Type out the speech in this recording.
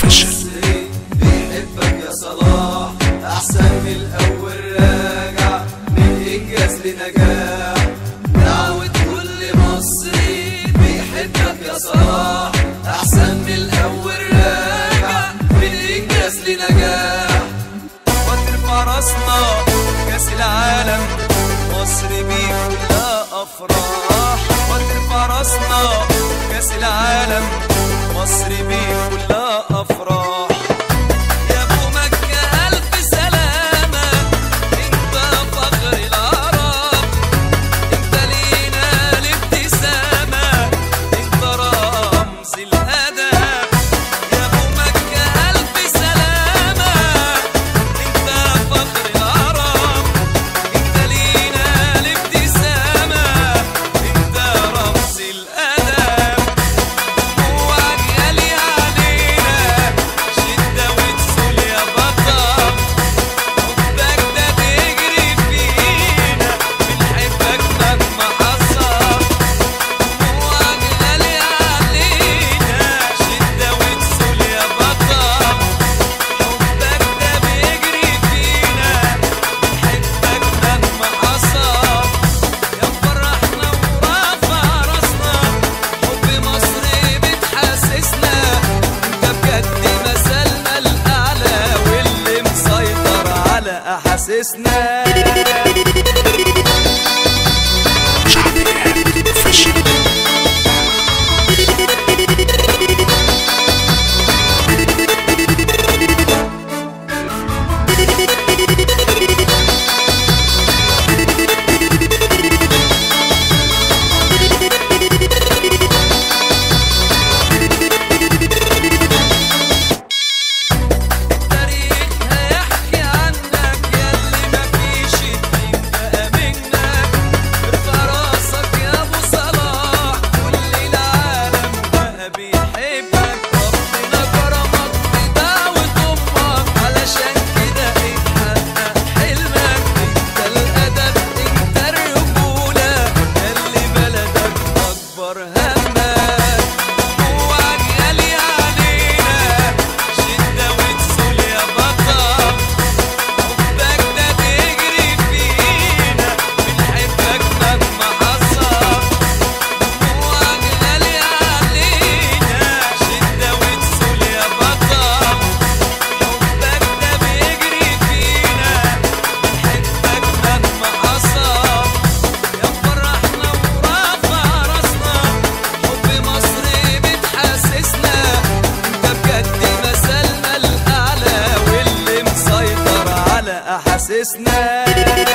مصري بيحبك يا صلاح، أحسن من الأول راجع من إنجاز لنجاح. دعوة كل مصري بيحبك يا صلاح، أحسن من الأول راجع من إنجاز لنجاح. وترفع راسنا كأس العالم، مصر بيك كلها أفراح. وترفع راسنا كأس العالم، مصر بيك كلها أفراح. يا أبو مكة ألف سلامة، أنت فخر العرب، أنت لينا الابتسامة، أنت رمز الأدب. يا أبو مكة ألف سلامة، أنت فخر العرب، أنت لينا الابتسامة، أنت رمز الأدب. أحاسيسنا أحاسيسنا